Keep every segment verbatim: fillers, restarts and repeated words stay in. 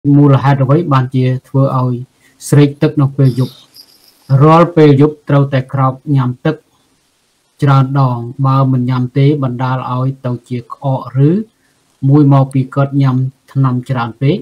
មូលហេតុអ្វីបានជាធ្វើឲ្យស្រេកទឹកនៅពេលយប់រាល់ពេលយប់ត្រូវតែក្រោកញ៉ាំទឹកច្រើនដងបើមិនញ៉ាំទេបណ្ដាលឲ្យទៅជាក្អកឬមួយមកពីគាត់ញ៉ាំថ្នាំច្រើនពេក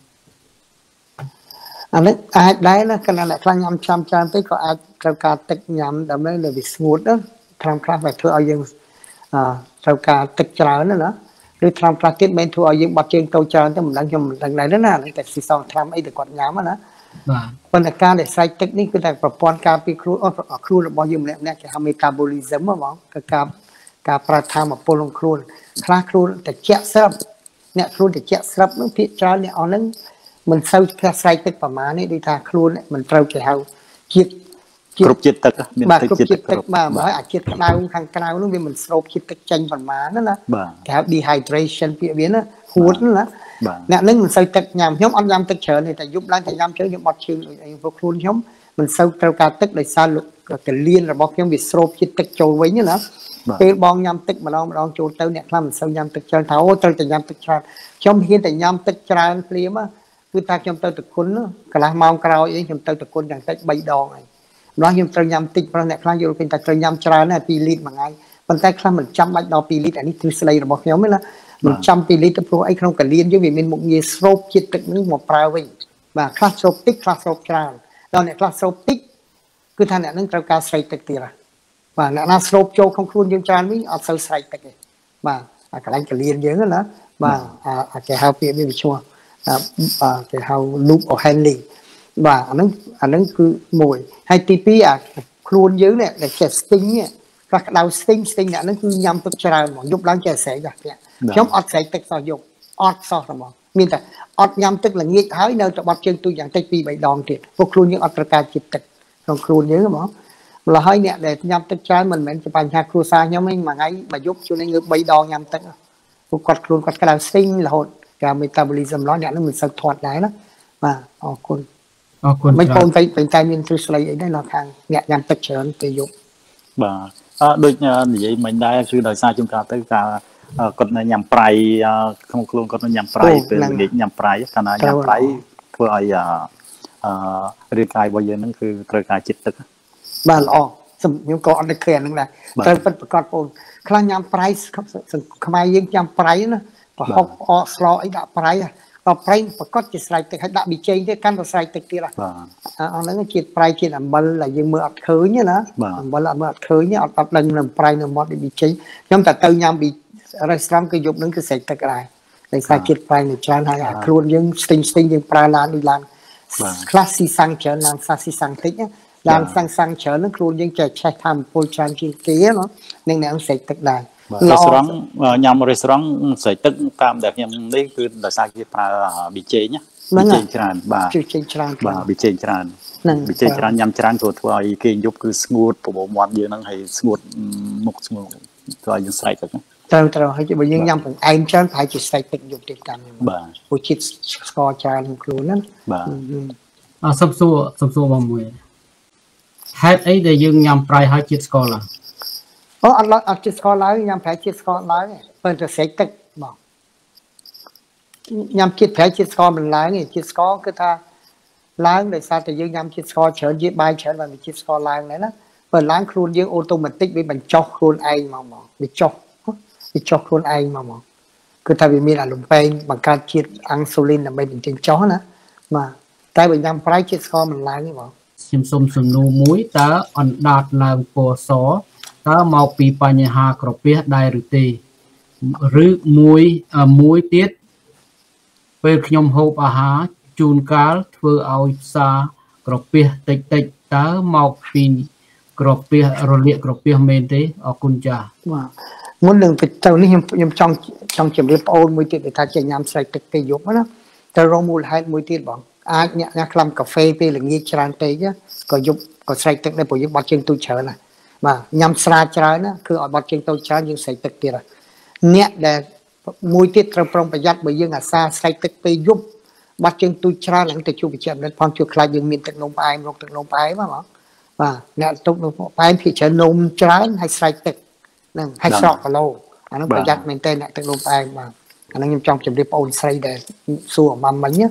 អានេះអាចដែរណាគណៈអ្នកខ្លាំងញ៉ាំឆ្នាំច្រើនពេកក៏អាចត្រូវការទឹកញ៉ាំដើម្បីនៅវាស្ងួតណាថ្នាំខ្លះវាធ្វើឲ្យយើងអឺត្រូវការទឹកច្រើនណាឬថ្នាំខ្លះទៀតមិនធ្វើឲ្យយើងបាត់ជើងទៅច្រើនទៅមិនដឹងខ្ញុំមិនដឹងដែរណាតែស៊ីសងថ្នាំអីដែលគាត់ញ៉ាំណាបាទប៉ុន្តែការដែលស្រេកទឹកនេះគឺតែប្រព័ន្ធការពារខ្លួនអស់ខ្លួនរបស់យើងម្នាក់ម្នាក់គេហៅ metabolism ហ្មងគឺការការប្រើធម៌ពលក្នុងខ្លួនខ្លះខ្លួនតែជាក់ស្រាប់អ្នកខ្លួនតែជាក់ស្រាប់នឹងភាគច្រើនអ្នកអស់ហ្នឹងមិនសូវខ្លះស្រេកទឹកប្រមាណនេះដូចថាខ្លួនមិនត្រូវគេហៅជាតិគ្រប់ជាតិទឹកមានទឹកជាតិទឹកបាទបើឲ្យអាជាតិក្តៅខាងក្រៅនោះវាមិនស្រូបជាតិទឹកចេញប្រមាណណាគេហៅ dehydration ពាក្យវាណាហួតណាអ្នកនឹងមិនសូវទឹកញ៉ាំខ្ញុំអត់ញ៉ាំទឹកច្រើនទេតែយប់ឡើងតែញ៉ាំច្រើនខ្ញុំអត់ជឿព្រោះខ្លួនខ្ញុំមិនសូវត្រូវការទឹកដោយសារកលៀនរបស់ខ្ញុំវាស្រូបជាតិទឹកចូលវិញណាពេលបងញ៉ាំទឹកម្ដងម្ដងចូលទៅអ្នកខ្លះមិនសូវញ៉ាំទឹកច្រើនថាអូត្រូវតែញ៉ាំទឹកច្រើនខ្ញុំហ៊ានតែញ៉ាំទឹកច្រើនភ្លាមគឺថាខ្ញុំទៅតគុណកន្លះម៉ោងក្រោយអីខ្ញុំទៅតគុណយ៉ាងតិចបីដងហើយម្ដងខ្ញុំត្រូវញ៉ាំតិចព្រោះអ្នកខ្លះយល់ឃើញថាត្រូវញ៉ាំច្រើនណាពីរលីត្រមួយថ្ងៃប៉ុន្តែខ្លះមិនចាំបាច់ដល់ពីរលីត្រអានេះទ្រឹស្ដីរបស់ខ្ញុំទេណាមិនចាំពីរលីត្រព្រោះអីក្នុងកលៀនយើងវាមានមុខងារស្រូបជាតិទឹកនេះមកប្រើវិញបាទខ្លះស្រូបតិចខ្លះស្រូបច្រើនដល់អ្នកខ្លះស្រូបតិចគឺថាអ្នកនឹងត្រូវការស្រេកទឹកទៀតហើយបាទអ្នកណាស្រូបចូលក្នុងខ្លួនយើងច្រើនវិញអត់សូវស្រេកទឹកទេបាទអាកន្លែងកលៀនយើងណាបាទអាគេហៅពាក្យវាឈ្មោះបាទគេហៅ loop or handling បាទអាហ្នឹងអាហ្នឹងគឺមួយហើយទីពីរអាខ្លួនយើងនេះដែលចេះ sting នេះខ្លះក្តៅ sting sting អ្នកហ្នឹងគឺញ៉ាំទឹកច្រើនហ្មងយប់ឡើងចេះស្រែកចាខ្ញុំអត់ស្រែកទឹកសោះយប់អត់សោះហ្មងមានតែអត់ញ៉ាំទឹកល្ងាចហើយនៅតែបាត់ជើងទូចយ៉ាងតិចពីរបីដងទៀតព្រោះខ្លួនយើងអត់ត្រូវការជាតិទឹកក្នុងខ្លួនយើងហ្មងម្ល៉េះហើយអ្នកដែលញ៉ាំទឹកច្រើនមិនមែនជាបញ្ហាគ្រួសារខ្ញុំទេមួយថ្ងៃមួយយប់ជួនឯងងើបបីដងញ៉ាំទឹកព្រោះគាត់ខ្លួនគាត់ក្តៅ sting រហូតការ metabolism របស់អ្នកនឹងមិនសូវធាត់ដែរណាបាទអរគុណអរគុណមិនបងតែតែតែមានទ្រឹស្ដីអីដែរនៅខាងអ្នកញ៉ាំទឹកច្រើនពេលយប់បាទអឺដូចនិយាយមិញដែរគឺដោយសារជួនកាលទៅការគាត់ញ៉ាំប្រៃក្នុងខ្លួនគាត់ញ៉ាំប្រៃពេលល្ងាចញ៉ាំប្រៃកាលណាញ៉ាំប្រៃធ្វើឲ្យអឺរាងកាយរបស់យើងហ្នឹងគឺត្រូវការជាតិទឹកបាទល្អខ្ញុំក៏អត់នឹកឃើញហ្នឹងដែរត្រូវពិតប្រកបបងខ្លះញ៉ាំប្រៃខ្មែរយើងញ៉ាំប្រៃណាប្រហុកអកស្លអីដាក់ប្រៃដល់ប្រៃប្រកាសជាស្រែកទឹកហើយដាក់ប៊ីចេងទៀតកាន់តែស្រែកទឹកទៀតបាទអាហ្នឹងជាតិប្រៃជាតិអំបិលដែលយើងមើលអត់ឃើញណាអំបិលអត់មើលអត់ឃើញអត់អត់ដឹងនៅប្រៃនៅមាត់ប៊ីចេងខ្ញុំតែទៅញ៉ាំប៊ីរេស្តូរ៉ាំគឺយប់ហ្នឹងគឺស្រែកទឹកដែរដោយសារជាតិប្រៃនៅច្រើនហើយអាខ្លួនយើងស្ទិញស្ទិញយើងប្រើឡាននេះឡានខ្លះស៊ីសាំងច្រើនឡានសាស៊ីសាំងតិចឡានសាំងសាំងច្រើនហ្នឹងខ្លួនយើងចេះឆេះថាមពលច្រើនជាងគេណានឹងអ្នកស្រែកទឹកដែររេស្តូរ៉ង់ញ៉ាំរេស្តូរ៉ង់ស្រែកទឹកតាមដែលខ្ញុំនេះគឺដោយសារគេប្រើប៊ីចេងណាប៊ីចេងច្រើនបាទប៊ីចេងច្រើនបាទប៊ីចេងច្រើនប៊ីចេងច្រើនញ៉ាំច្រើនព្រោះធ្វើឲ្យគេយប់គឺស្ងួតប្រព័ន្ធមាត់យើងហ្នឹងហើយស្ងួតមុខស្ងួតធ្វើឲ្យយើងស្រែកទឹកត្រូវត្រូវហើយបើយើងញ៉ាំបង្អែមច្រើនប្រហែលជាស្រែកទឹកយប់ទៀតតាមខ្ញុំបាទព្រោះជាតិស្ករច្រើនក្នុងខ្លួនហ្នឹងបាទអសុំសួរសុំសួរបងមួយហេតុអីដែលយើងញ៉ាំប្រៃហើយជាតិស្ករឡើងអូអត់អត់ជាតិស្ករឡើងញ៉ាំប្រៃជាតិស្ករឡើងប៉ុន្តែស្រែកទឹកបងញ៉ាំជាតិប្រៃជាតិស្ករមិនឡើងទេជាតិស្ករគឺថាឡើងដោយសារតែយើងញ៉ាំជាតិស្ករច្រើនជាបាយច្រើនបានជាតិស្ករឡើងដែរណាបើឡើងខ្លួនយើងអូតូម៉ាទិកវាបញ្ចុះខ្លួនឯងមកមកវាចុះវាចុះខ្លួនឯងមកមកគឺថាវាមានអាលំពេងបង្កើតជាតិអាំងស៊ូលីនដើម្បីបញ្ចេញចុះណាបាទតែបើញ៉ាំប្រៃជាតិស្ករមិនឡើងទេបងខ្ញុំសុំសំណួរមួយតើអណ្ដាតឡើងពណ៌សតើមកពីបញ្ហាក្រពះដែរឬទេឬមួយមួយទៀតពេលខ្ញុំហូបអាហារជូនកាលធ្វើឲ្យផ្សារក្រពះតិចតិចតើមកពីក្រពះរលាកក្រពះមែនទេអរគុណចា៎បាទមុននឹងទៅនេះខ្ញុំខ្ញុំចង់ចង់ជម្រាបបងអូនមួយទៀតដែលថាចេះញ៉ាំស្រែកទឹកពេលយប់ណាទៅរកមូលហេតុមួយទៀតបងអាចអ្នកញ៉ាំក្លាំកាហ្វេពេលល្ងាចច្រើនពេកក៏យប់ក៏ស្រែកទឹកដែរព្រោះយើងបាត់ជើងទូចច្រើនណាបាទញ៉ាំស្រាច្រើនណាគឺឲ្យបាត់ជើងទៅច្រើនយើងស្រែកទឹកទៀតអ្នកដែលមួយទៀតត្រូវប្រុងប្រយ័ត្នបើយើងអាសាស្រែកទឹកពេលយប់បាត់ជើងទូចច្រើនឡើងទៅជួបវិជ្ជាបណ្ឌិតផងជួបខ្លាចយើងមានទឹកនោមផ្អែមរោគទឹកនោមផ្អែមហ្នឹងបាទអ្នកទុកនោមផ្អែមភាគច្រើននោមច្រើនហើយស្រែកទឹកហ្នឹងហើយស្រកគីឡូអាហ្នឹងប្រយ័ត្នមែនតើអ្នកទឹកនោមផ្អែមបាទអាហ្នឹងខ្ញុំចង់ជម្រាបបងអូនស្រីដែលសួរអំម៉ាំមិញ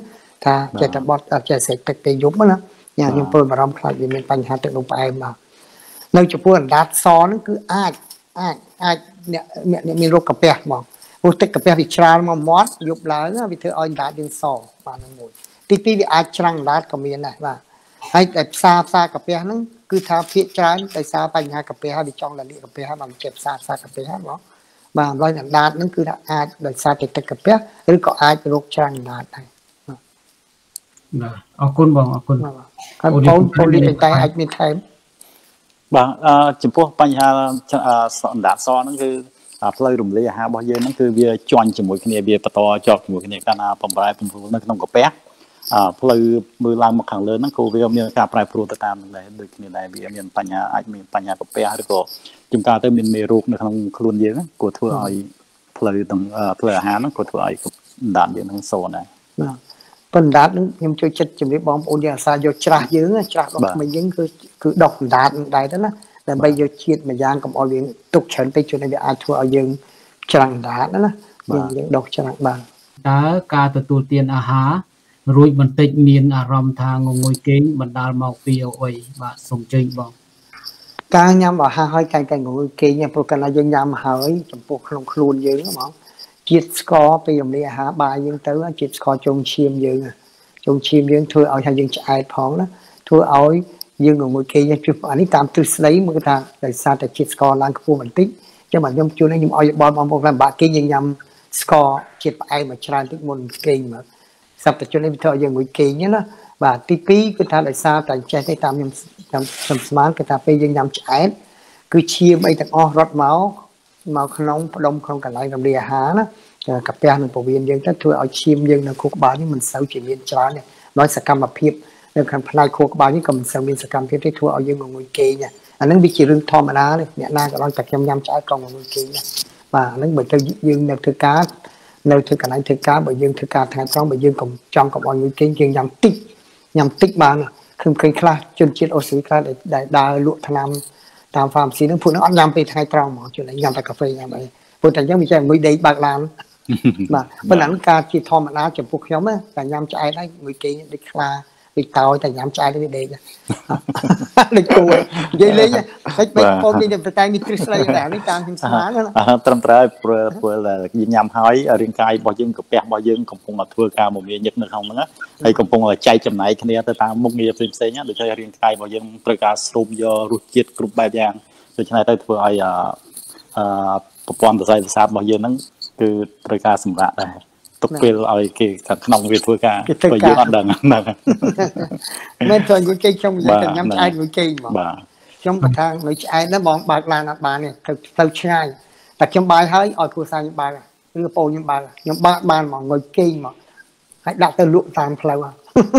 ថាចេះតែបត់ចេះសេចទឹកពេលយប់ណាញ៉ាំខ្ញុំពលបារម្ភខ្លាចវាមានបញ្ហាទឹកនោមផ្អែមមកនៅចំពោះអណ្ដាតសហ្នឹងគឺអាចអាចអាចអ្នកអ្នកមានរោគកាពះមកព្រោះទឹកកាពះវាច្រាលមកមាត់យប់ឡើងវាធ្វើឲ្យអណ្ដាតយើងសបាទហ្នឹងមួយទីពីរវាអាចច្រាំងអណ្ដាតក៏មានដែរបាទហើយតែផ្សារផ្សារកាពះហ្នឹងគឺថាភាគច្រើនដោយសារបញ្ហាកាពះហើយវាចង់លាក់កាពះមកចេះផ្សារផ្សារកាពះហ្នឹងបាទអំឡុងអណ្ដាតហ្នឹងគឺថាអាចដោយសារតែទឹកកាពះឬក៏អាចរោគច្រាំងអណ្ដាតដែរបាទអរគុណបងអរគុណហើយបងពលីតែអាចមានថែមបាទចំពោះបញ្ហាអណ្ដាតសហ្នឹងគឺផ្លូវរំលាយអាហាររបស់យើងហ្នឹងគឺវាជន់ជាមួយគ្នាវាបន្តជាប់ជាមួយគ្នាកាលណាបំរែបំព្រួលនៅក្នុងកាពះផ្លូវមើលឡើងមកខាងលើហ្នឹងក៏វាមានការប្រែប្រួលទៅតាមនឹងដែរដូចគ្នាដែរវាមានបញ្ហាអាចមានបញ្ហាកាពះឬក៏ជួនកាលទៅមានមេរោគនៅក្នុងខ្លួនយើងក៏ធ្វើឲ្យផ្លូវទាំងផ្លូវអាហារហ្នឹងក៏ធ្វើឲ្យអណ្ដាតយើងហ្នឹងសដែរបាទប៉ុន្តែហ្នឹងខ្ញុំជួយចិត្តជំរាបបងប្អូនយើងអាសាយកច្រាស់យើងច្រាស់របស់ក្មេងយើងគឺគឺដុសអណ្ដាតនឹងដែរទៅណាដើម្បីយកជាតិមួយយ៉ាងកុំឲ្យវាទុកច្រើនពេកជួយឲ្យវាអាចធ្វើឲ្យយើងច្រាំងអណ្ដាតណាយើងយើងដុសច្រាំងបានតើការទទួលទានអាហាររួចបន្តិចមានអារម្មណ៍ថាងងុយគេងបណ្ដាលមកពីអ្វីបាទសូមជើញបងការញ៉ាំអាហារហើយកាយកាយងុយគេងព្រោះកាលណាយើងញ៉ាំហើយចំពោះក្នុងខ្លួនយើងហ្មងជាតិស្ករពីរំលាយអាហារបាយយើងទៅជាតិស្ករចុងឈាមយើងចុងឈាមយើងធ្វើឲ្យហើយយើងឆ្អែតផងណាធ្វើឲ្យយើងងងុយគេងជួបអានេះតាមទ្រឹស្ដីមើលថាដោយសារតែជាតិស្ករឡើងខ្ពស់បន្តិចចឹងបាទខ្ញុំជួនខ្ញុំឲ្យបបបងប្អូនបាក់គេងយើងញ៉ាំស្ករជាតិផ្អែមមកច្រើនតិចមុនគេងមកសប្តាហ៍ជុននេះវាធ្វើឲ្យយើងងុយគេងណាបាទទីពីរគឺថាដោយសារតែចេះទេតាមខ្ញុំខ្ញុំខ្ញុំស្មានគឺថាពេលយើងញ៉ាំឆ្អែតគឺឈាមអីទាំងអស់រត់មកមកក្នុងផ្ដុំក្នុងកន្លែងរំលាយអាហារណាកាពះនឹងពោះវៀនយើងទៅធ្វើឲ្យឈាមយើងនៅខួរក្បាលនេះមិនសូវជាមានច្រើនទេដោយសកម្មភាពនៅខាងផ្នែកខួរក្បាលនេះក៏មិនសូវមានសកម្មភាពទេធ្វើឲ្យយើងងុយគេងអាហ្នឹងវាជារឿងធម្មតាទេអ្នកណាក៏ដោយតែខ្ញុំញ៉ាំឆ្អែតក៏ងុយគេងដែរបាទអាហ្នឹងបើទៅយើងនៅធ្វើការនៅធ្វើកន្លែងធ្វើការបើយើងធ្វើការថ្ងៃត្រង់បើយើងកុំចង់កុំឲ្យងុយគេងយើងញ៉ាំតិចញ៉ាំតិចបានខ្ញុំឃើញខ្លះជនជាតិអូស្ត្រាលីខ្លះដែលដើរលក់ថ្នាំតាម pharmacy ហ្នឹងពួកហ្នឹងអត់ញ៉ាំពេលថ្ងៃត្រង់ហ្មងជួនញ៉ាំតែកាហ្វេញ៉ាំអីព្រោះតែអញ្ចឹងវាចេះងុយដេកបើកឡានបាទប៉ុន្តែការជាធម្មតាចំពោះខ្ញុំតែញ៉ាំឆ្អែតហើយងុយគេងដូចខ្លាដូចតោយតែញ៉ាំឆ្អែតវាដេកដូចគួរនិយាយលេងហិចបីបងនិយាយតែតែនេះទ្រឹស្ដីដែរនេះតាមខ្ញុំស្មានណាត្រឹមត្រូវព្រោះព្រោះយើងញ៉ាំហើយរាងកាយរបស់យើងកាពះរបស់យើងកំពុងតែធ្វើការមមាញឹកនៅក្នុងហ្នឹងហើយកំពុងតែចែកចំណែកគ្នាទៅតាមមុខងារផ្សេងផ្សេងដូចជារាងកាយរបស់យើងត្រូវការស្រូបយករសជាតិគ្រប់បែបយ៉ាងដូច្នេះទៅធ្វើឲ្យអឺប្រព័ន្ធប្រសាទប្រសាទរបស់យើងហ្នឹងគឺត្រូវការសម្រាប់ដែរទុកពេលឲ្យគេក្នុងវាធ្វើការបើយើងអត់ដឹងហ្នឹងមិនទៅនិយាយគេខ្ញុំនិយាយតែញ៉ាំឆ្អែតមួយគេហ្មងបាទខ្ញុំបើថានៅឆ្អែតហ្នឹងបងបើកឡានអត់បានទេទៅទៅឆ្ងាយតែខ្ញុំបាយហើយឲ្យគ្រួសារខ្ញុំបើកឬបងខ្ញុំបើកខ្ញុំបើកបានហ្មងងុយគេហ្មងហើយដាក់ទៅលក់តាមផ្លូវអឺ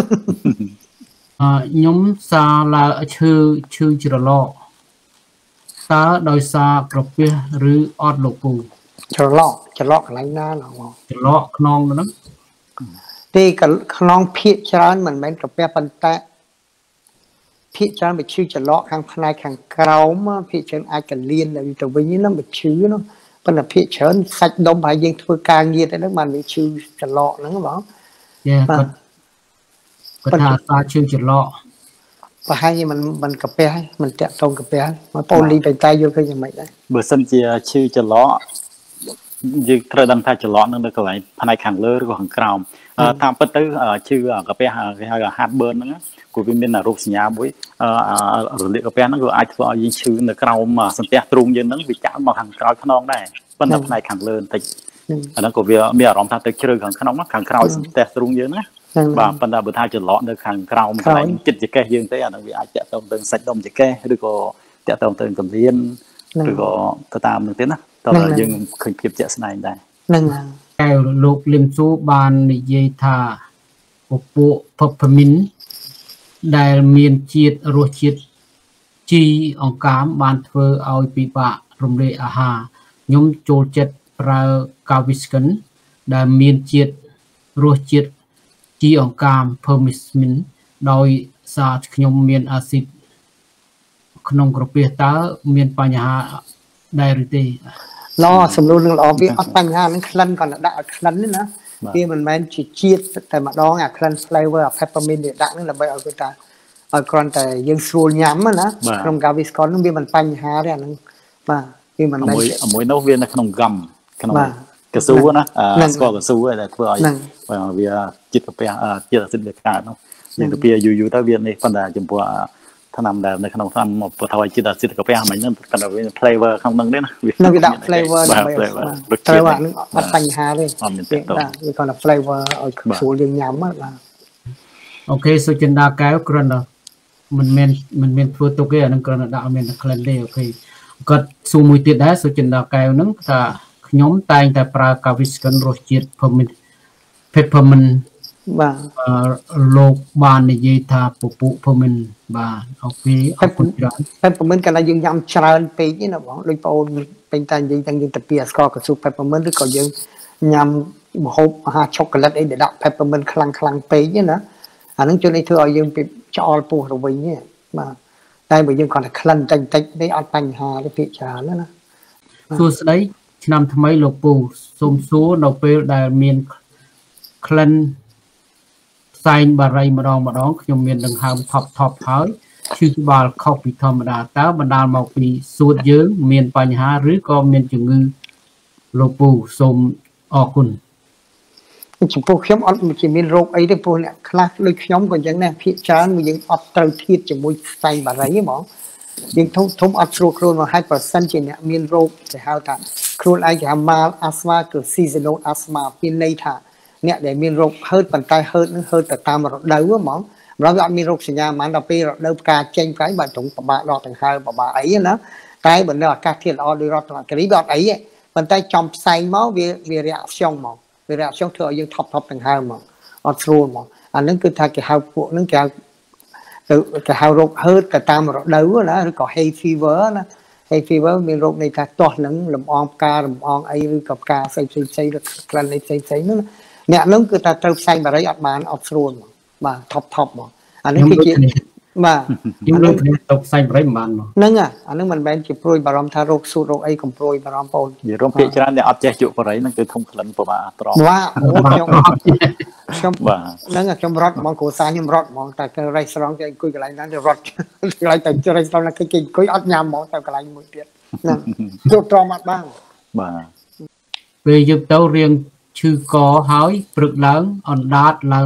ខ្ញុំសារឡើងឈឺឈឺច្រឡកតើដោយសារក្រពះឬអត់លោកពូច្រឡកច្រឡកកន្លែងណាឡងច្រឡកខ្នងហ្នឹងទេខ្នងភាកច្រើនមិនមែនក្រពះប៉ុន្តែភាកច្រើនវាឈឺច្រឡកខាងផ្នែកខាងក្រោមភាកច្រើនអាចកលៀនទៅវិញហ្នឹងវាឈឺនោះប៉ុន្តែភាកច្រើនសាច់ដុំហើយយើងធ្វើការងារទៅហ្នឹងបានវាឈឺច្រឡកហ្នឹងបងចាគាត់គាត់ថាសាឈឺច្រឡកប្រហែលជាមិនមិនកាពះមិនតាក់ទងកាពះមកប៉ូលីបតែយកឃើញយ៉ាងម៉េចដែរបើសិនជាឈឺច្រឡកយើងត្រូវដឹងថាច្រឡកនឹងនៅកន្លែងផ្នែកខាងលើឬក៏ខាងក្រោមតាមពិតទៅឈឺកាពះគេហៅ heartburn ហ្នឹងគឺវាមានរោគសញ្ញាមួយរលាកកាពះហ្នឹងគឺអាចធ្វើឲ្យយើងឈឺនៅក្រោមសន្ទះទ្រូងយើងហ្នឹងវាចាក់មកខាងក្រោយខ្នងដែរប៉ុន្តែផ្នែកខាងលើបន្តិចអាហ្នឹងក៏វាមានអារម្មណ៍ថាទៅជ្រៅខាងក្នុងខាងក្រោយសន្ទះទ្រូងយើងណាបាទប៉ុន្តែបើថាច្រឡកនៅខាងក្រោមកន្លែងចិត្តចង្កេះយើងទេអាហ្នឹងវាអាចតាក់ទងទៅសាច់ដុំចង្កេះឬក៏តាក់ទងទៅកំលៀនឬក៏ទៅតាមនឹងទៀតណាតើយើងឃើញភាពជាក់ស្ដែងដែរហ្នឹងតែលោកលឹមស៊ូបាននិយាយថាពពួកផឹបភមីនដែលមានជាតិរសជាតិជីអង្កាមបានធ្វើឲ្យពិបាករំលាយអាហារខ្ញុំចូលចិត្តប្រើកាវីស្កិនដែលមានជាតិរសជាតិជីអង្កាម permismin ដោយសារខ្ញុំមានអាស៊ីតក្នុងក្រពះតើមានបញ្ហាដែរឬទេឡសំលួននឹងល្អវាអត់បញ្ហានឹងក្លិនគាត់ដាក់ឲ្យក្លិនណាវាមិនមែនជាជាតិតែម្ដងអា cleanse flavor អា peppermint នេះដាក់ហ្នឹងដើម្បីឲ្យគេថាឲ្យគ្រាន់តែយើងស្រួលញ៉ាំណាក្នុង Gaviscon ហ្នឹងវាមិនបញ្ហាទេអាហ្នឹងបាទវាមិនមែនមួយនោះវានៅក្នុងហ្កំក្នុងកស៊ូណាស្ករកស៊ូដែលធ្វើឲ្យវាជាតិកាពះជាតិអាស៊ីតវាកើតនោះយើងទៅពីយូរយូរទៅវានេះប៉ុន្តែចំពោះថ្នាំដែលនៅក្នុងថ្នាំបើថាជាតិអាស៊ីតកាពះមិញហ្នឹងគាត់ថាវា flavor ក្នុងហ្នឹងទេណាវាវាដាក់ flavor ដើម្បីត្រូវអាហ្នឹងអត់បញ្ហាទេបាទវាគាត់ថា flavor ឲ្យស្រួលយើងញ៉ាំបាទអូខេសុចិន្តាកែវគ្រាន់តែមិនមែនមិនមែនធ្វើទុកទេអានឹងគ្រាន់តែដាក់ឲ្យមានតែ clean ទេអូខេគាត់សួរមួយទៀតដែរសុចិន្តាកែវហ្នឹងថាខ្ញុំតែងតែប្រើ Gaviscon រសជាតិ peppermint បាទលោកបាននិយាយថាពពុះ peppermint បាទអូខេអរគុណច្រើន peppermint កាលណាយើងញ៉ាំច្រើនពេកណាបងដូចបងអូនពេញតែនិយាយទាំងយើងទៅពីស្ករកស៊ូ peppermint ឬក៏យើងញ៉ាំម្ហូបអាហារឆូកូឡេតអីដែលដាក់ peppermint ខ្លាំងខ្លាំងពេកណាអានឹងជួយឲ្យធ្វើឲ្យយើងពីឆ្អល់ពោះទៅវិញទេបាទតែបើយើងគាត់តែក្លិនតិចតិចនេះអត់បញ្ហាទេភាគច្រើនណាសួស្តីឆ្នាំថ្មីលោកពូសូមសួរនៅពេលដែលមានក្លិនផ្សែងបារីម្ដងម្ដងខ្ញុំមានដង្ហើមថប់ថប់ហើយឈឺក្បាលខុសពីធម្មតាតើបណ្ដាលមកពីសួតយើងមានបញ្ហាឬក៏មានជំងឺលោកពូសូមអរគុណចំពោះខ្ញុំអត់ជាមានរោគអីទេព្រោះអ្នកខ្លះដូចខ្ញុំក៏អញ្ចឹងដែរភាគច្រើនយើងអត់ត្រូវធៀបជាមួយផ្សែងបារីហ្មងយើងធំធំអត់ស្រួលខ្លួនមក hai percent ជាអ្នកមានរោគគេហៅថាខ្លួនឯងគេហៅ mild asthma គឺ seasonal asthma មានន័យថាអ្នកដែលមានរោគហឺតប៉ុន្តែហឺតនឹងហឺតទៅតាមរដូវហ្មងម្ល៉េះវាអត់មានរោគសញ្ញាហ្មងដល់ពេលរដូវផ្កាចេញផ្កាយបាទត្រង់ប្របាក់ដកដង្ហើមប្របាក់អីណាតែបើនៅអាកាសធាតុល្អដូចរដ្ឋគិរីវាអត់អីទេប៉ុន្តែចំផ្សែងមកវាវា reaction មកវា reaction ធ្វើឲ្យយើងថប់ថប់ដង្ហើមមកអត់ស្រួលមកអានឹងគឺថាគេហៅពួកនឹងគេហៅទៅគេហៅរោគហឺតទៅតាមរដូវណាឬក៏ hay fever ណា hay fever មានរោគនៃថាទាស់នឹងលំអងផ្ការលំអងអីឬក៏ផ្កាផ្សេងផ្សេងផ្សេងឬក្លិនអីផ្សេងផ្សេងហ្នឹងអ្នកហ្នឹងគឺថាត្រូវផ្សែងបារីអត់បានអត់ស្រួលមកបាទថប់ថប់មកអានេះគឺជាបាទខ្ញុំលើគ្នាទៅផ្សែងបារីមិនបានមកហ្នឹងអាហ្នឹងមិនមែនជាព្រួយបារម្ភថារោគសួតរោគអីកុំព្រួយបារម្ភបងនិយាយរំភាគច្រើនអ្នកអត់ចេះជក់បារីហ្នឹងគឺធំក្លិនពិបាកត្រង់បាទខ្ញុំខ្ញុំបាទហ្នឹងខ្ញុំរត់ហ្មងគ្រូសាខ្ញុំរត់ហ្មងតែរ៉េស្តរ៉ង់គេអង្គុយកន្លែងហ្នឹងរត់កន្លែងតែរ៉េស្តរ៉ង់គេអង្គុយអត់ញ៉ាំហ្មងតែកន្លែងមួយទៀតហ្នឹងជក់ទ្រាំអត់បានបាទពេលយកទៅរៀងឈឺកហើយព្រឹកឡើងអណ្ដាតឡើង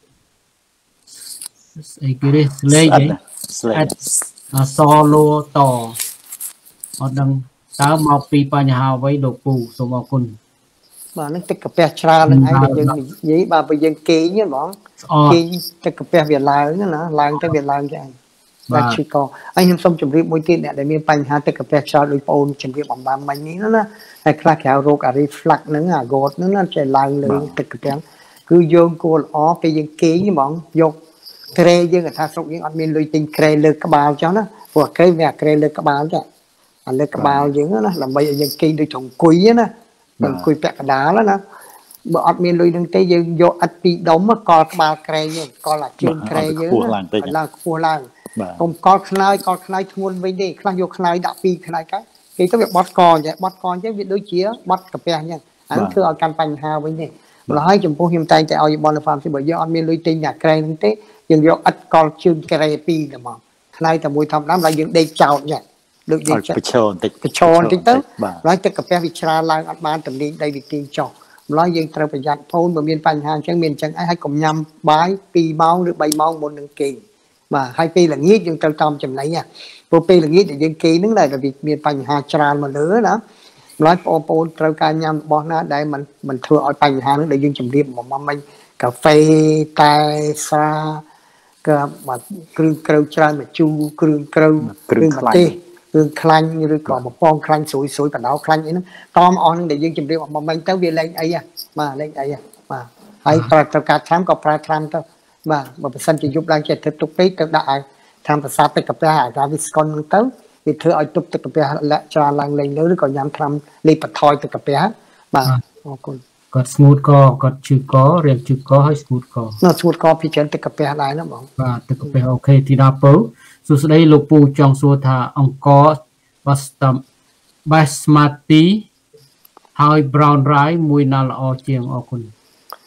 ស្អីគេស្លេកហ៎អសលោតអត់ដឹងតើមកពីបញ្ហាអ្វីលោកពូសូមអរគុណបាទនឹងទឹកកាពះច្រើននឹងឯងបើយើងនិយាយបាទបើយើងគេងហ្មងគេងទឹកកាពះវាឡើងណាឡើងទៅវាឡើងចាបាទឈឺកហើយខ្ញុំសូមជម្រាបមួយទៀតអ្នកដែលមានបញ្ហាទឹកកាពះច្រើនដូចបងអូនជម្រាបអំបានមិញនេះណាហើយខ្លះគេហៅរោគអា reflux ហ្នឹងអា got ហ្នឹងណាចេះឡើងលើទឹកកាពះគឺយើងគួរល្អពេលយើងគេងហ្មងយកក្រែយើងថាស្រុកយើងអត់មានលុយទិញក្រែលើក្បាលចុះណាព្រោះក្រែវាអាក្រែលើក្បាលចាអាលើក្បាលយើងណាដើម្បីឲ្យយើងគេងដូចអង្គុយណាអង្គុយពាក់កណ្ដាលណាបើអត់មានលុយនឹងទេយើងយកឥតពីដុំកលក្បាលក្រែយើងកលអាជើងក្រែយើងឡើងខ្ពស់ឡើងកុំកលខ្នើយកលខ្នើយធ្ងន់វិញទេខ្លះយកខ្នើយដាក់ពីរខ្នើយកាគេទៅវាបត់កអញ្ចឹងបត់កអញ្ចឹងវាដូចជាបត់កាពះអញ្ចឹងអានេះធ្វើឲ្យកាន់បញ្ហាវិញទេម្ល៉េះហើយចំពោះខ្ញុំតែងតែឲ្យបនហ្វាមស៊ីបើយើងអត់មានលុយទិញអាក្រែនឹងទេយើងយកឥតកលជើងក្រែពីរទៅមកខ្នើយតែមួយធម្មតាហើយយើងដេកចោលអញ្ចឹងដូចយើងបឆោបន្តិចបឆោបន្តិចទៅហើយទឹកកាពះវាច្រាឡើងអត់បានទំនាញដីវាទាញចុះម្ល៉េះយើងត្រូវប្រយ័ត្នផងបើមានបញ្ហាអញ្ចឹងមានអញ្ចឹងឯងហើយកុំញ៉ាំបាយពីរម៉ោងឬបីម៉ោងមុននឹងគេងបាទហើយពេលល្ងាចយើងត្រូវតាមចំណីណាព្រោះពេលល្ងាចដែលយើងគេងហ្នឹងដែរវាមានបញ្ហាច្រើនមកលើណាម្ល៉េះបងប្អូនត្រូវការញ៉ាំរបស់ណាដែលมันมันធ្វើឲ្យបញ្ហាហ្នឹងដែលយើងជម្រាបមកមិញកាហ្វេតែស្រាក៏មកគ្រឿងក្រៅច្រើនមកជូរគ្រឿងក្រៅគ្រឿងម្ទេសគ្រឿងខ្លាញ់ឬក៏បំពងខ្លាញ់ស្រួយស្រួយបណ្ដោខ្លាញ់អីហ្នឹងតមអស់ហ្នឹងដែលយើងជម្រាបមកមិញទៅវាលែងអីបាទលែងអីបាទហើយប្រើត្រូវការថ្នាំក៏ប្រើថ្នាំទៅបាទបើមិនសិនជាយប់ឡើងចេះធ្វើទុកពេកទៅដាក់ឲ្យថ្នាំប្រសាទទឹកកាពះអា Gaviscon ហ្នឹងទៅវាធ្វើឲ្យទុកទឹកកាពះលាក់ច្រើនឡើងលេងលើឬក៏ញ៉ាំថ្នាំលេបបន្ថយទឹកកាពះបាទអរគុណគាត់ស្ងួតកគាត់ឈឺករៀងឈឺកហើយស្ងួតកនៅស្ងួតកពីច្រើនទឹកកាពះដែរណាបងបាទទឹកកាពះអូខេទីដល់ពៅសួស្តីលោកពូចង់សួរថាអង្គរ Basmati ហើយ brown rice មួយណាល្អជាងអរគុណ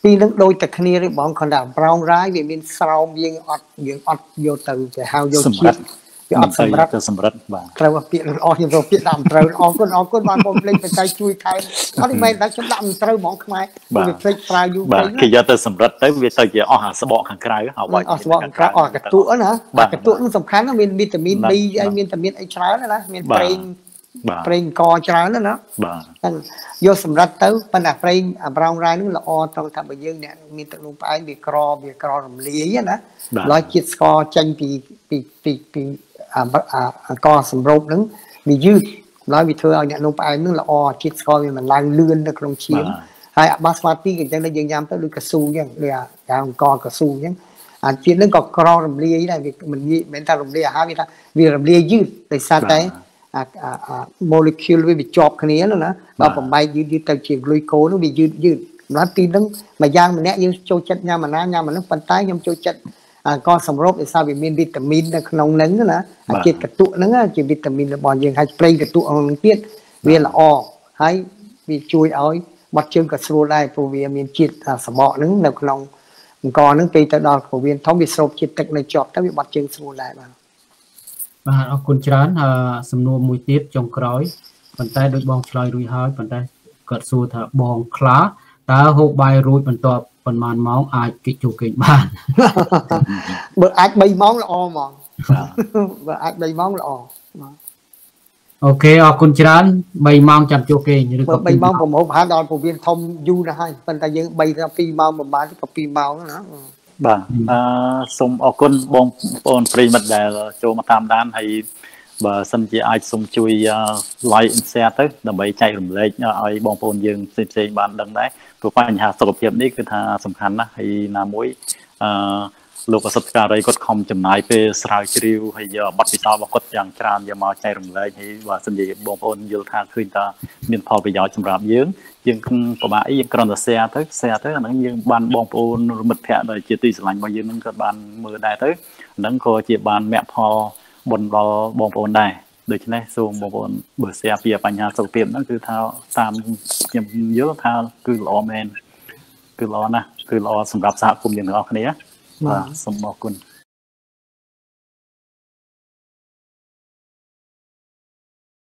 ពីនឹងដូចតែគ្នាទេបងគាត់ថា brown rice វាមានស្រោមយើងអត់យើងអត់យកទៅគេហៅយកជាតិវាអត់សម្រាប់ទៅសម្រាប់បាទត្រូវពាក្យល្អខ្ញុំរកពាក្យដាក់ត្រូវអរគុណអរគុណបានបងភ្លេចបច្ច័យជួយថែមអត់នេះមិនដាក់ខ្ញុំដាក់ត្រូវហ្មងខ្មែរវាភ្លេចប្រើយូរពេកគេយកទៅសម្រាប់ទៅវាទៅជាអស់អាស្បកខាងក្រៅហើយអស់ស្បកខាងក្រៅអស់កន្ទក់ណាបាទកន្ទក់នឹងសំខាន់ណាមានវីតាមីន D ហើយមានតាមានអីច្រើនណាមានប្រេងប្រេងកច្រើនណាបាទហ្នឹងយកសម្រាប់ទៅប៉ុន្តែប្រេងអា brown rice នឹងល្អត្រង់ថាបើយើងអ្នកមានទឹកនោមផ្អែមវាក្រវាក្ររំលាយណាឡើយជាតិស្ករចេញពីពីពីពីអាកសម្រូបហ្នឹងវាយឺតឡើយវាធ្វើឲ្យអ្នកនោមផ្អែមនឹងល្អជាតិស្ករវាមិនឡើងលឿននៅក្នុងឈាមហើយអាបាស្មាទីក៏អញ្ចឹងដែរយើងញ៉ាំទៅដូចកស៊ូអញ្ចឹងដូចអាអង្គកស៊ូអញ្ចឹងអាជាតិហ្នឹងក៏ក្ររំលាយដែរវាមិនមែនថារំលាយអាហារវាថាវារំលាយយឺតដោយសារតែអាអា molecule វាវាជាប់គ្នាណាដល់បំបែកយឺតយឺតទៅជា glucose នោះវាយឺតយឺតសម្រាប់ទីហ្នឹងមួយយ៉ាងម្នាក់យើងចូលចិត្តញ៉ាំអាណាញ៉ាំអានោះប៉ុន្តែខ្ញុំចូលចិត្តកសម្រូបដោយសារវាមានវីតាមីននៅក្នុងហ្នឹងណាអាជាតិកតុហ្នឹងជាវីតាមីនរបស់យើងហើយប្រេងកតុហ្នឹងទៀតវាល្អហើយវាជួយឲ្យបាត់ជើងក៏ស្រួលដែរព្រោះវាមានជាតិសបកហ្នឹងនៅក្នុងអង្គហ្នឹងពេលទៅដល់ពោះវៀនធំវាស្រូបជាតិទឹកនៅជាប់ទៅវាបាត់ជើងស្រួលដែរបាទបាទអរគុណច្រើនសំណួរមួយទៀតចុងក្រោយប៉ុន្តែដូចបងឆ្លើយរួចហើយប៉ុន្តែគាត់សួរថាបងខ្លាតើហូបបាយរួចបន្ទាប់ប៉ុន្មានម៉ោងអាចគេចូលគេងបានបើអាចបីម៉ោងល្អហ្មងបើអាចបីម៉ោងល្អអូខេអរគុណច្រើនបីម៉ោងចាំចូលគេងឬក៏បីម៉ោងប្រមូលប្រហែលដល់ពោះវៀនធំយូរណាស់ហើយប៉ុន្តែយើងបីដល់ពីរម៉ោងប្រហែលក៏ពីរម៉ោងណាបាទអឺសូមអរគុណបងប្អូនប្រិយមិត្តដែលចូលមកតាមដានហើយបើសិនជាអាចសូមជួយ like and share ទៅដើម្បីចែករំលែកឲ្យបងប្អូនយើងផ្សេងផ្សេងបានដឹងដែរព្រោះបញ្ហាសុខភាពនេះគឺថាសំខាន់ណាស់ហើយណាមួយអឺលោកអសតការីគាត់ខំចំណាយពេលស្រាវជ្រាវហើយយកបទពិសោធន៍របស់គាត់យ៉ាងច្រើនយកមកចែករំលែកហើយបើសិនជាបងប្អូនយល់ថាឃើញថាមានផលប្រយោជន៍សម្រាប់យើងយើងពិបាកអីយើងគ្រាន់តែ share ទៅ share ទៅអាហ្នឹងយើងបានបងប្អូនមិត្តភ័ក្តិដែលជាទីស្រឡាញ់របស់យើងហ្នឹងក៏បានមើលដែរទៅអាហ្នឹងក៏ជាបានមគ្គផលបុណ្យដល់បងប្អូនដែរដូច្នេះសូមបងប្អូនបើ share ពីបញ្ហាសុខភាពហ្នឹងគឺថាតាមខ្ញុំយល់ថាគឺល្អមែនគឺល្អណាស់គឺល្អសម្រាប់សហគមន៍យើងទាំងអស់គ្នាបាទសូមអរគុណ